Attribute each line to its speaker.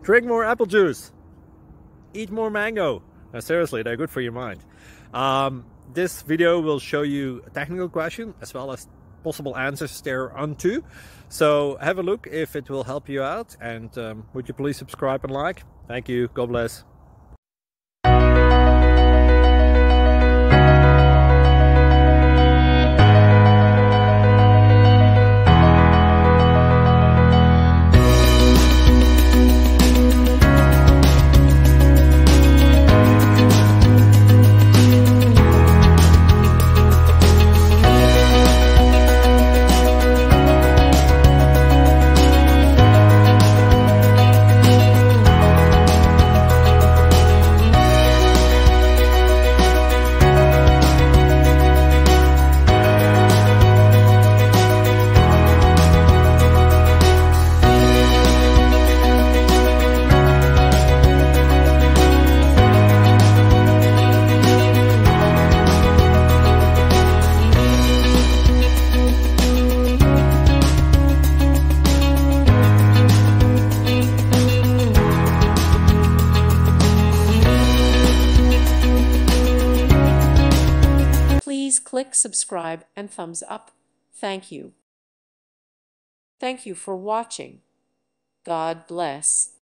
Speaker 1: Drink more apple juice. Eat more mango. No, seriously, they're good for your mind. This video will show you a technical question as well as possible answers thereunto. So have a look if it will help you out, and would you please subscribe and like? Thank you. God bless.
Speaker 2: Please click subscribe and thumbs up. Thank you. Thank you for watching. God bless.